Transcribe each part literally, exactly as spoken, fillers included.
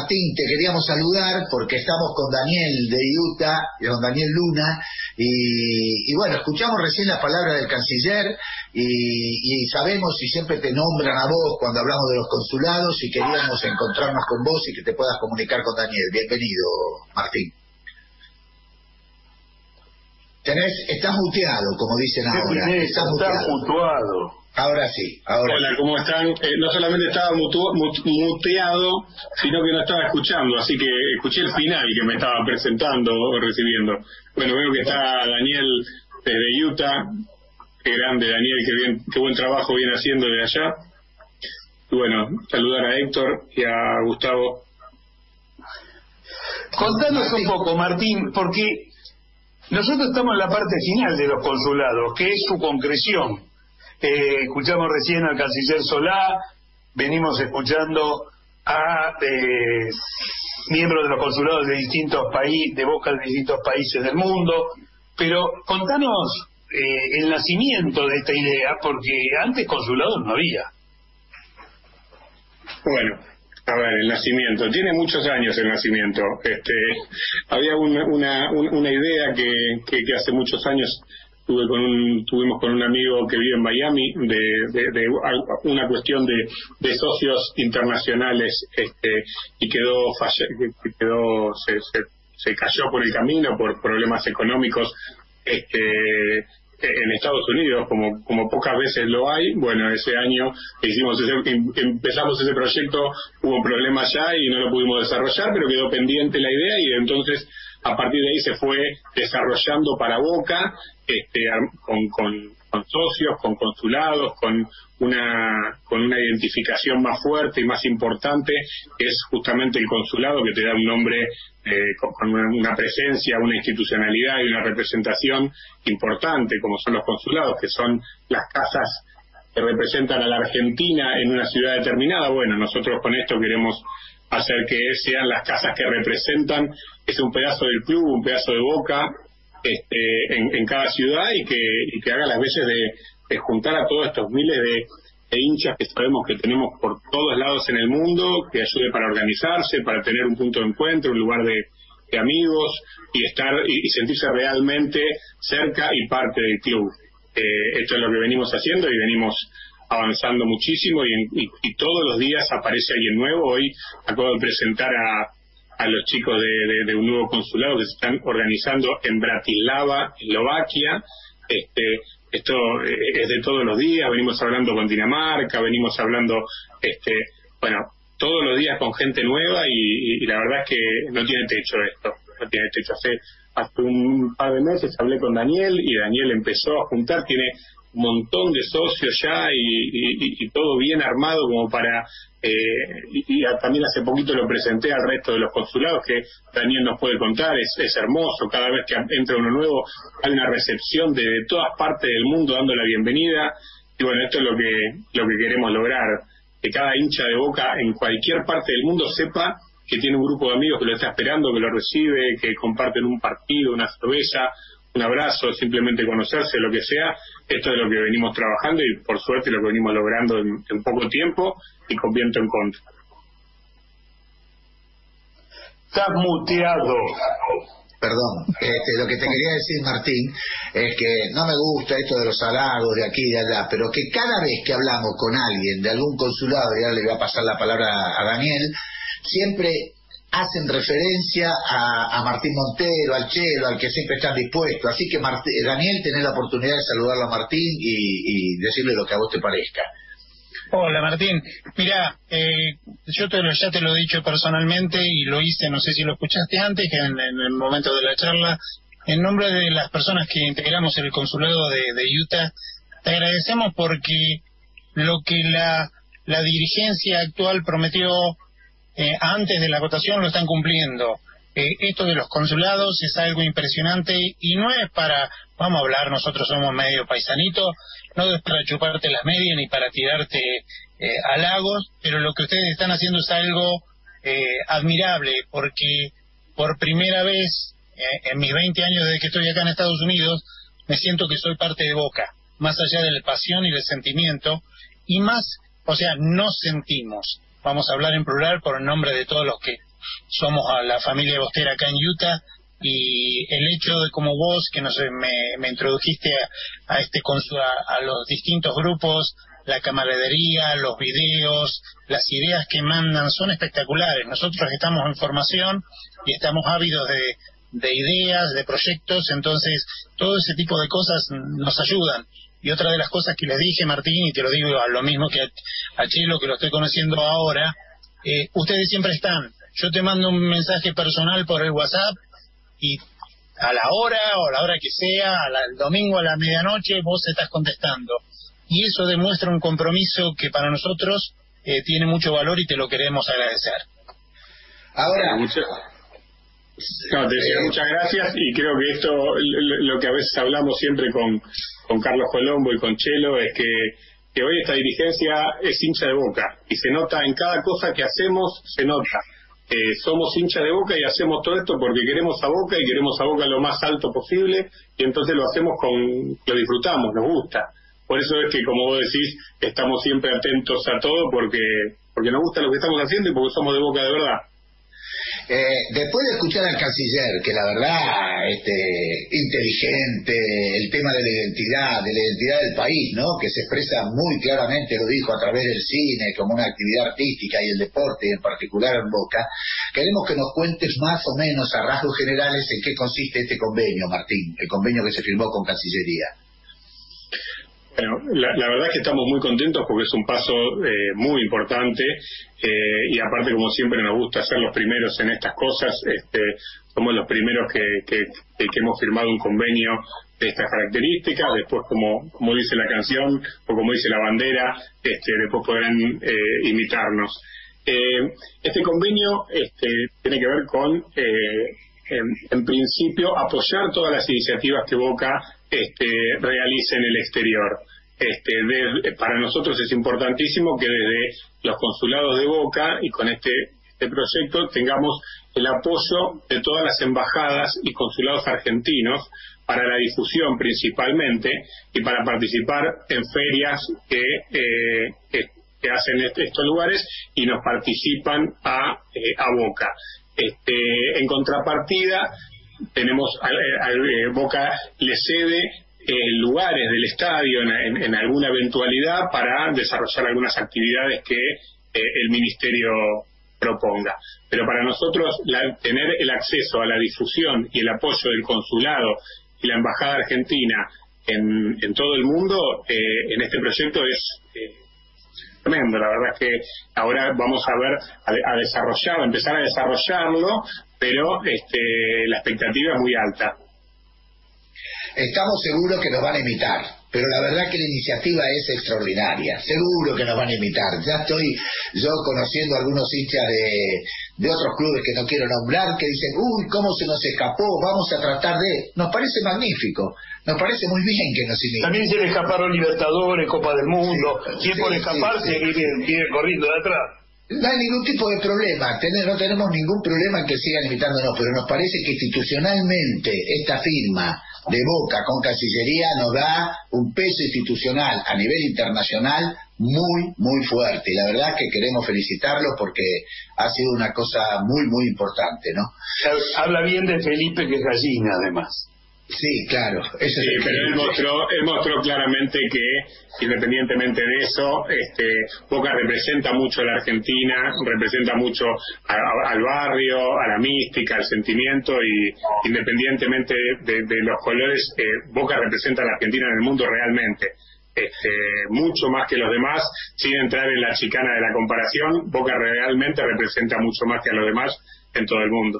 Martín, te queríamos saludar porque estamos con Daniel de Utah, con Daniel Luna, y, y bueno, escuchamos recién las palabras del canciller y, y sabemos y siempre te nombran a vos cuando hablamos de los consulados y queríamos encontrarnos con vos y que te puedas comunicar con Daniel. Bienvenido, Martín. Tenés, estás muteado, como dicen ahora. Sí, estás muteado. muteado. Ahora sí, ahora Hola, sí. ¿cómo están? Eh, no solamente estaba mutu mut muteado, sino que no estaba escuchando, así que escuché el final que me estaba presentando o recibiendo. Bueno, veo que está Daniel desde Utah. Qué grande, Daniel, qué bien, qué buen trabajo viene haciendo de allá. Y bueno, saludar a Héctor y a Gustavo. Contanos un poco, Martín, porque nosotros estamos en la parte final de los consulados, que es su concreción. Eh, escuchamos recién al canciller Solá, venimos escuchando a eh, miembros de los consulados de distintos países, de boca de distintos países del mundo, pero contanos eh, el nacimiento de esta idea, porque antes consulados no había. Bueno, a ver, el nacimiento, tiene muchos años el nacimiento. Este, había una, una, una idea que, que, que hace muchos años tuve con un, tuvimos con un amigo que vive en Miami de, de, de una cuestión de, de socios internacionales, este, y quedó falle, quedó se, se, se cayó por el camino por problemas económicos, este, en Estados Unidos, como como pocas veces lo hay. Bueno, ese año hicimos ese, empezamos ese proyecto, hubo un problema allá y no lo pudimos desarrollar, pero quedó pendiente la idea y entonces a partir de ahí se fue desarrollando para Boca, este, con, con, con socios, con consulados, con una con una identificación más fuerte y más importante, que es justamente el consulado, que te da un nombre eh, con, con una, una presencia, una institucionalidad y una representación importante, como son los consulados, que son las casas que representan a la Argentina en una ciudad determinada. Bueno, nosotros con esto queremos hacer que sean las casas que representan, que es un pedazo del club, un pedazo de Boca, este, en, en cada ciudad, y que, y que haga las veces de, de juntar a todos estos miles de, de hinchas que sabemos que tenemos por todos lados en el mundo, que ayude para organizarse, para tener un punto de encuentro, un lugar de, de amigos, y estar y, y sentirse realmente cerca y parte del club. Eh, esto es lo que venimos haciendo y venimos avanzando muchísimo, y, y, y todos los días aparece alguien nuevo. Hoy acabo de presentar a, a los chicos de, de, de un nuevo consulado que se están organizando en Bratislava, Eslovaquia. Este, esto es de todos los días, venimos hablando con Dinamarca, venimos hablando, este, bueno, todos los días con gente nueva, y, y, y la verdad es que no tiene techo esto, no tiene techo. Hace, hace un par de meses hablé con Daniel y Daniel empezó a juntar, tiene un montón de socios ya y, y, y todo bien armado como para eh, y, y también hace poquito lo presenté al resto de los consulados, que Daniel nos puede contar. Es, es hermoso, cada vez que entra uno nuevo hay una recepción de, de todas partes del mundo dando la bienvenida, y bueno, esto es lo que lo que queremos lograr, que cada hincha de Boca en cualquier parte del mundo sepa que tiene un grupo de amigos que lo está esperando, que lo recibe, que comparten un partido, una cerveza, un abrazo, simplemente conocerse, lo que sea. Esto es lo que venimos trabajando y por suerte lo que venimos logrando en, en poco tiempo y con viento en contra. Estás muteado. Perdón, este, lo que te quería decir, Martín, es que no me gusta esto de los halagos de aquí y de allá, pero que cada vez que hablamos con alguien de algún consulado, y ahora le voy a pasar la palabra a Daniel, siempre hacen referencia a, a Martín Montero, al Chelo, al que siempre están dispuestos. Así que Martín, Daniel, tenés la oportunidad de saludarlo a Martín y, y decirle lo que a vos te parezca. Hola, Martín. Mira, eh, yo te lo, ya te lo he dicho personalmente y lo hice, no sé si lo escuchaste antes, que en, en el momento de la charla, en nombre de las personas que integramos el consulado de, de Utah, te agradecemos porque lo que la, la dirigencia actual prometió Eh, antes de la votación lo están cumpliendo. Eh, esto de los consulados es algo impresionante y no es para, vamos a hablar, nosotros somos medio paisanitos, no es para chuparte las medias ni para tirarte eh, halagos, pero lo que ustedes están haciendo es algo eh, admirable, porque por primera vez eh, en mis veinte años desde que estoy acá en Estados Unidos me siento que soy parte de Boca, más allá de la pasión y del sentimiento, y más, o sea, nos sentimos, vamos a hablar en plural por el nombre de todos los que somos a la familia Bostera acá en Utah, y el hecho de como vos, que no sé, me, me introdujiste a, a este consu- a, a los distintos grupos, la camaradería, los videos, las ideas que mandan son espectaculares. Nosotros estamos en formación y estamos ávidos de, de ideas, de proyectos, entonces todo ese tipo de cosas nos ayudan. Y otra de las cosas que les dije, Martín, y te lo digo a lo mismo que a, a Chelo, que lo estoy conociendo ahora, eh, ustedes siempre están. Yo te mando un mensaje personal por el WhatsApp y a la hora o a la hora que sea, a la, el domingo a la medianoche, vos estás contestando. Y eso demuestra un compromiso que para nosotros eh, tiene mucho valor y te lo queremos agradecer. Ahora, mucho, no, te decía, muchas gracias, y creo que esto, lo, lo que a veces hablamos siempre con, con Carlos Colombo y con Chelo, es que, que hoy esta dirigencia es hincha de Boca, y se nota en cada cosa que hacemos, se nota. Eh, somos hinchas de Boca y hacemos todo esto porque queremos a Boca y queremos a Boca lo más alto posible, y entonces lo hacemos con, lo disfrutamos, nos gusta. Por eso es que, como vos decís, estamos siempre atentos a todo porque porque nos gusta lo que estamos haciendo y porque somos de Boca de verdad. Eh, después de escuchar al canciller, que la verdad, este, inteligente, el tema de la identidad, de la identidad del país, ¿no? Que se expresa muy claramente, lo dijo, a través del cine, como una actividad artística y el deporte, en particular en Boca, queremos que nos cuentes más o menos a rasgos generales en qué consiste este convenio, Martín, el convenio que se firmó con Cancillería. Bueno, la, la verdad es que estamos muy contentos porque es un paso eh, muy importante, eh, y aparte, como siempre nos gusta ser los primeros en estas cosas, este, somos los primeros que, que, que hemos firmado un convenio de estas características. Después, como, como dice la canción o como dice la bandera, este, después podrán eh, imitarnos. Eh, este convenio este, tiene que ver con, eh, en, en principio, apoyar todas las iniciativas que Boca Este, realice en el exterior. Este, de, para nosotros es importantísimo que desde los consulados de Boca y con este, este proyecto tengamos el apoyo de todas las embajadas y consulados argentinos para la difusión principalmente y para participar en ferias que, eh, que, que hacen este, estos lugares y nos participan a, eh, a Boca. Este, en contrapartida, tenemos al, al, eh, Boca le cede eh, lugares del estadio en, en, en alguna eventualidad para desarrollar algunas actividades que eh, el ministerio proponga. Pero para nosotros la, tener el acceso a la difusión y el apoyo del consulado y la embajada argentina en, en todo el mundo eh, en este proyecto es eh, tremendo. La verdad es que ahora vamos a ver a, a desarrollar, a empezar a desarrollarlo, pero este, la expectativa es muy alta. Estamos seguros que nos van a imitar, pero la verdad que la iniciativa es extraordinaria. Seguro que nos van a imitar. Ya estoy yo conociendo algunos hinchas de, de otros clubes que no quiero nombrar, que dicen, uy, cómo se nos escapó, vamos a tratar de... Nos parece magnífico, nos parece muy bien que nos imiten. También se le escaparon Libertadores, Copa del Mundo. Sí, ¿Quién sí, por escaparse sí, sí. viene, viene corriendo de atrás? No hay ningún tipo de problema, Tener, no tenemos ningún problema en que sigan imitándonos, pero nos parece que institucionalmente esta firma de Boca con Cancillería nos da un peso institucional a nivel internacional muy, muy fuerte. Y la verdad es que queremos felicitarlos porque ha sido una cosa muy, muy importante, ¿no? Habla bien de Felipe, que es gallina, además. Sí, claro. Eso sí, es pero él mostró, él mostró claramente que, independientemente de eso, este, Boca representa mucho a la Argentina, representa mucho a, a, al barrio, a la mística, al sentimiento, y independientemente de, de, de los colores, eh, Boca representa a la Argentina en el mundo realmente. Este, mucho más que los demás, sin entrar en la chicana de la comparación. Boca realmente representa mucho más que a los demás en todo el mundo.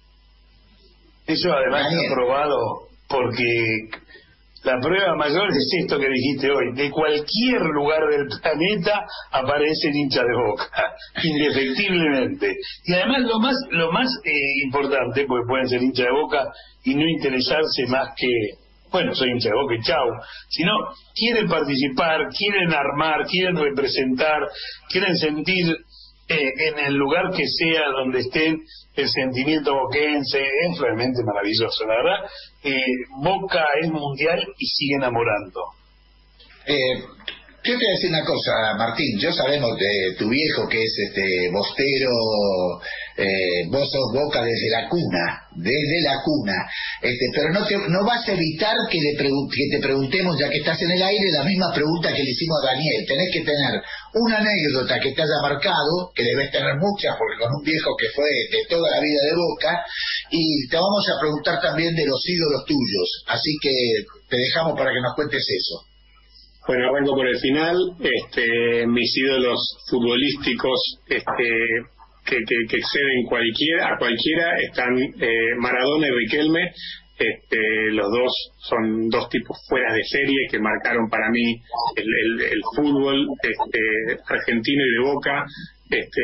Eso además está probado, porque la prueba mayor es esto que dijiste hoy: de cualquier lugar del planeta aparecen hinchas de Boca, indefectiblemente. Y además lo más lo más eh, importante, porque pueden ser hinchas de Boca y no interesarse más que, bueno, soy hincha de Boca y chau, sino quieren participar, quieren armar, quieren representar, quieren sentir eh, en el lugar que sea donde estén el sentimiento boquense. Es realmente maravilloso, la verdad. Eh, Boca es mundial y sigue enamorando. Eh, Yo te voy a decir una cosa, Martín, yo sabemos de tu viejo que es este bostero, eh, vos sos Boca desde la cuna, desde la cuna, este, pero no te, no vas a evitar que, le pregun- que te preguntemos, ya que estás en el aire, la misma pregunta que le hicimos a Daniel. Tenés que tener una anécdota que te haya marcado, que debes tener muchas, porque con un viejo que fue de toda la vida de Boca, y te vamos a preguntar también de los ídolos tuyos, así que te dejamos para que nos cuentes eso. Bueno, arranco por el final. Este, mis ídolos futbolísticos, este, que, que, que exceden cualquiera, a cualquiera, están eh, Maradona y Riquelme. Este, los dos son dos tipos fuera de serie que marcaron para mí el, el, el fútbol este, argentino y de Boca, este,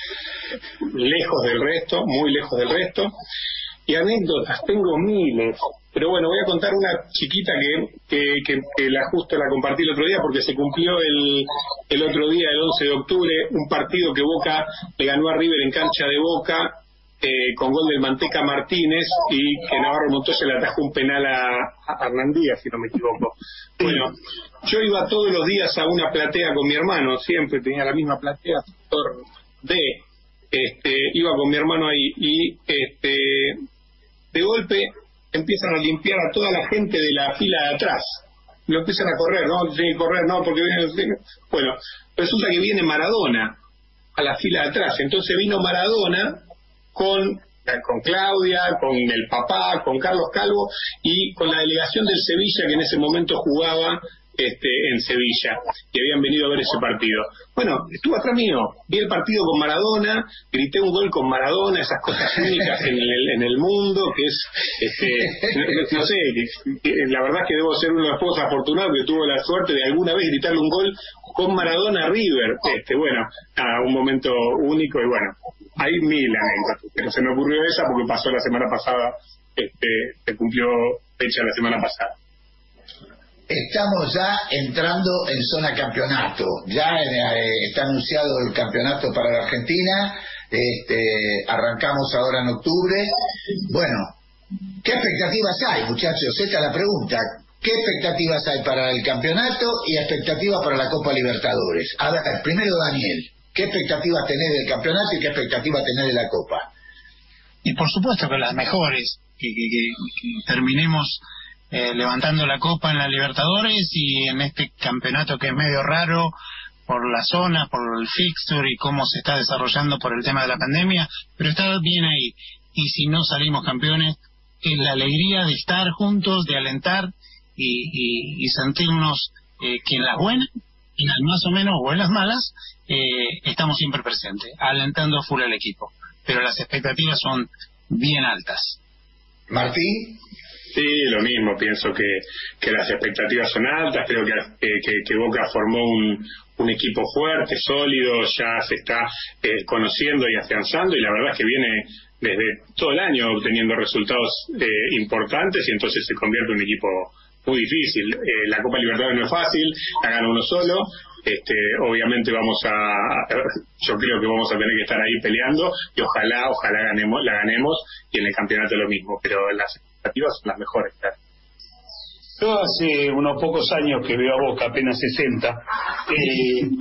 lejos del resto, muy lejos del resto. Y anécdotas, tengo miles. Pero bueno, voy a contar una chiquita que, que, que, que la justo la compartí el otro día porque se cumplió el, el otro día, el once de octubre, un partido que Boca le ganó a River en cancha de Boca, eh, con gol del Manteca Martínez, y que Navarro Montoya le atajó un penal a, a Hernandía, si no me equivoco. Bueno, yo iba todos los días a una platea con mi hermano, siempre tenía la misma platea, sector D, este, iba con mi hermano ahí, y este de golpe empiezan a limpiar a toda la gente de la fila de atrás. Lo empiezan a correr, ¿no? Tienen que correr, no, porque viene... Bueno, resulta que viene Maradona a la fila de atrás. Entonces vino Maradona con, con Claudia, con el papá, con Carlos Calvo y con la delegación del Sevilla, que en ese momento jugaba este, en Sevilla, y habían venido a ver ese partido. Bueno, estuvo atrás mío, vi el partido con Maradona, grité un gol con Maradona, esas cosas únicas en el, en el mundo, que es, este, no, no sé, la verdad es que debo ser uno de los pocos afortunados que tuvo la suerte de alguna vez gritarle un gol con Maradona a River. Este, bueno, nada, un momento único, y bueno, hay mil anécdotas, pero se me ocurrió esa porque pasó la semana pasada, este, se cumplió fecha la semana pasada. Estamos ya entrando en zona campeonato, ya eh, está anunciado el campeonato para la Argentina, este, arrancamos ahora en octubre. Bueno, ¿qué expectativas hay, muchachos? Esta es la pregunta. ¿Qué expectativas hay para el campeonato y expectativas para la Copa Libertadores? A ver, primero Daniel, ¿qué expectativas tenés del campeonato y qué expectativas tenés de la Copa? Y por supuesto que las mejores, que, que, que, que terminemos Eh, levantando la copa en la Libertadores y en este campeonato que es medio raro por la zona, por el fixture y cómo se está desarrollando por el tema de la pandemia, pero está bien ahí. Y si no salimos campeones, es la alegría de estar juntos, de alentar y, y, y sentirnos eh, que en las buenas, en las más o menos o en las malas, eh, estamos siempre presentes, alentando full al equipo. Pero las expectativas son bien altas. Martín. Sí, lo mismo, pienso que, que las expectativas son altas, creo que, que, que Boca formó un, un equipo fuerte, sólido, ya se está eh, conociendo y afianzando, y la verdad es que viene desde todo el año obteniendo resultados eh, importantes, y entonces se convierte en un equipo muy difícil. Eh, la Copa Libertadores no es fácil, la gana uno solo, este, obviamente vamos a, yo creo que vamos a tener que estar ahí peleando, y ojalá, ojalá ganemos, la ganemos, y en el campeonato lo mismo, pero las expectativas son las mejores, claro. Yo hace unos pocos años que veo a Boca, apenas sesenta, eh,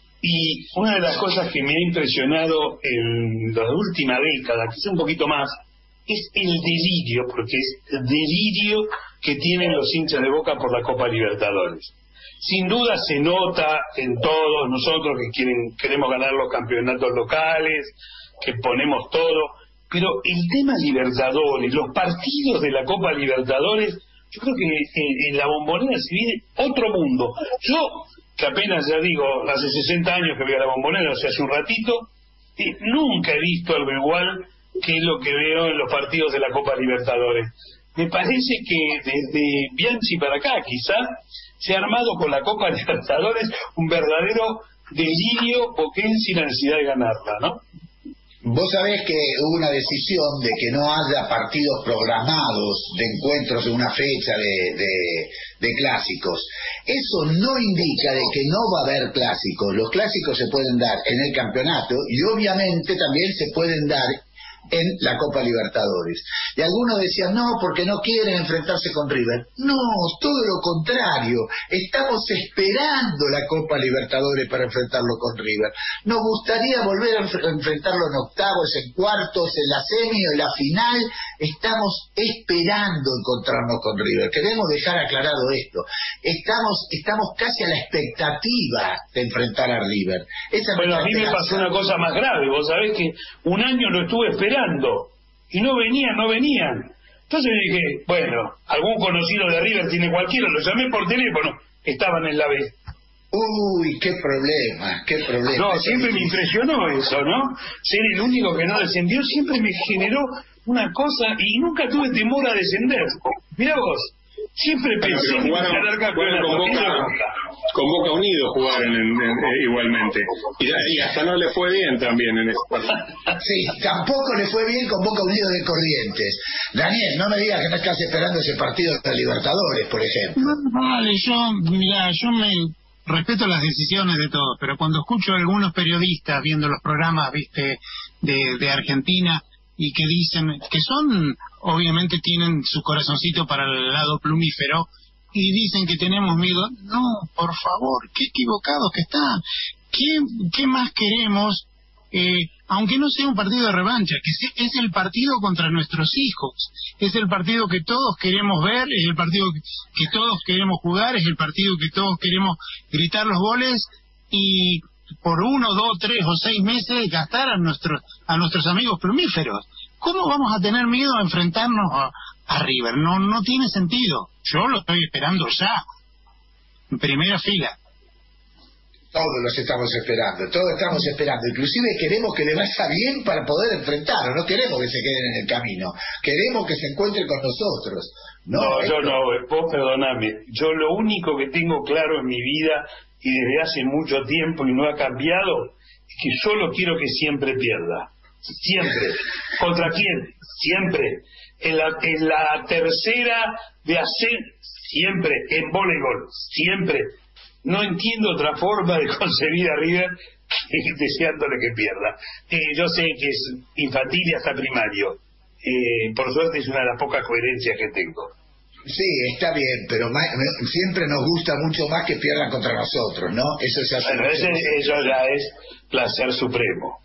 y una de las cosas que me ha impresionado en la última década, quizá un poquito más, es el delirio, porque es el delirio que tienen los hinchas de Boca por la Copa Libertadores. Sin duda se nota en todos nosotros que quieren, queremos ganar los campeonatos locales, que ponemos todo, pero el tema Libertadores, los partidos de la Copa Libertadores, yo creo que en, en la Bombonera se vive otro mundo. Yo, que apenas ya digo, hace sesenta años que veo a la Bombonera, o sea, hace un ratito, eh, nunca he visto algo igual que lo que veo en los partidos de la Copa Libertadores. Me parece que desde Bianchi para acá, quizá, se ha armado con la Copa Libertadores un verdadero delirio boquense sin la necesidad de ganarla, ¿no? Vos sabés que hubo una decisión de que no haya partidos programados de encuentros en una fecha de, de, de clásicos. Eso no indica de que no va a haber clásicos. Los clásicos se pueden dar en el campeonato y obviamente también se pueden dar en la Copa Libertadores. Y algunos decían, no, porque no quieren enfrentarse con River. No, todo lo contrario. Estamos esperando la Copa Libertadores para enfrentarlo con River. Nos gustaría volver a enfrentarlo en octavos, en cuartos, en la semi o en la final. Estamos esperando encontrarnos con River. Queremos dejar aclarado esto. Estamos, estamos casi a la expectativa de enfrentar a River. Esa bueno, a mí me pasó una cosa más grave. Vos sabés que un año lo estuve esperando y no venían, no venían. Entonces dije, bueno, algún conocido de River tiene cualquiera, lo llamé por teléfono, estaban en la B. Uy, qué problema, qué problema. No, siempre me impresionó eso, ¿no? Ser el único que no descendió siempre me generó una cosa y nunca tuve temor a descender. Mirá vos, siempre pensé en ganar campeonato. Con Boca, con Boca Unido jugaron en, en, en, igualmente. Y, y hasta no le fue bien también en este. Sí, tampoco le fue bien con Boca Unido de Corrientes. Daniel, no me digas que no estás esperando ese partido de Libertadores, por ejemplo. Vale, yo, mira, yo me respeto las decisiones de todos, pero cuando escucho a algunos periodistas viendo los programas, viste, de, de Argentina, y que dicen que son, obviamente tienen su corazoncito para el lado plumífero, y dicen que tenemos miedo. No, por favor, qué equivocados que están. ¿Qué, qué más queremos? Eh, aunque no sea un partido de revancha, que es el partido contra nuestros hijos, es el partido que todos queremos ver, es el partido que todos queremos jugar, es el partido que todos queremos gritar los goles y por uno, dos, tres o seis meses gastar a nuestros a nuestros amigos plumíferos. ¿Cómo vamos a tener miedo a enfrentarnos a, a River? No, no tiene sentido. Yo lo estoy esperando ya, en primera fila. Todos los estamos esperando, todos estamos esperando. Inclusive queremos que le vaya bien para poder enfrentarlo. No queremos que se queden en el camino. Queremos que se encuentren con nosotros. No, no esto... yo no, vos perdoname. Yo lo único que tengo claro en mi vida, y desde hace mucho tiempo y no ha cambiado, es que solo quiero que siempre pierda. Siempre. ¿Contra quién? Siempre. En la, en la tercera de hacer, siempre. En voleibol, siempre. No entiendo otra forma de concebir a River que deseándole que pierda. Eh, yo sé que es infantil y hasta primario. Eh, por suerte es una de las pocas coherencias que tengo. Sí, está bien, pero más, siempre nos gusta mucho más que pierdan contra nosotros, ¿no? Eso ya, bueno, ese, eso ya es placer supremo.